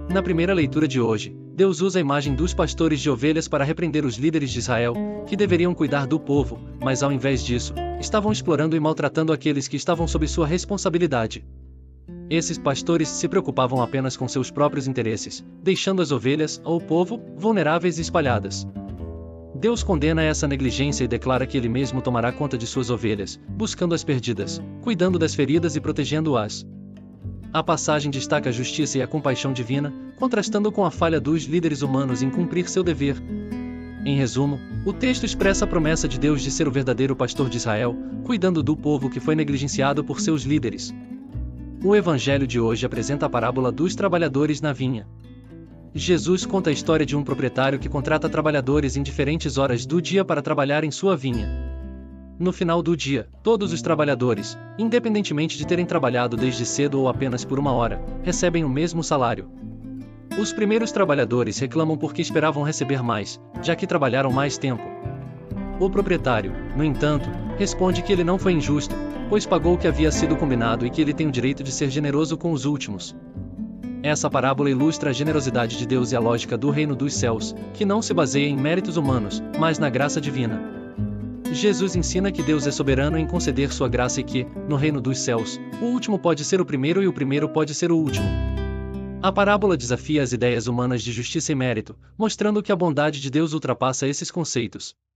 Na primeira leitura de hoje, Deus usa a imagem dos pastores de ovelhas para repreender os líderes de Israel, que deveriam cuidar do povo, mas ao invés disso, estavam explorando e maltratando aqueles que estavam sob sua responsabilidade. Esses pastores se preocupavam apenas com seus próprios interesses, deixando as ovelhas, ou o povo, vulneráveis e espalhadas. Deus condena essa negligência e declara que Ele mesmo tomará conta de suas ovelhas, buscando as perdidas, cuidando das feridas e protegendo-as. A passagem destaca a justiça e a compaixão divina, contrastando com a falha dos líderes humanos em cumprir seu dever. Em resumo, o texto expressa a promessa de Deus de ser o verdadeiro pastor de Israel, cuidando do povo que foi negligenciado por seus líderes. O evangelho de hoje apresenta a parábola dos trabalhadores na vinha. Jesus conta a história de um proprietário que contrata trabalhadores em diferentes horas do dia para trabalhar em sua vinha. No final do dia, todos os trabalhadores, independentemente de terem trabalhado desde cedo ou apenas por uma hora, recebem o mesmo salário. Os primeiros trabalhadores reclamam porque esperavam receber mais, já que trabalharam mais tempo. O proprietário, no entanto, responde que ele não foi injusto, pois pagou o que havia sido combinado e que ele tem o direito de ser generoso com os últimos. Essa parábola ilustra a generosidade de Deus e a lógica do reino dos céus, que não se baseia em méritos humanos, mas na graça divina. Jesus ensina que Deus é soberano em conceder sua graça e que, no reino dos céus, o último pode ser o primeiro e o primeiro pode ser o último. A parábola desafia as ideias humanas de justiça e mérito, mostrando que a bondade de Deus ultrapassa esses conceitos.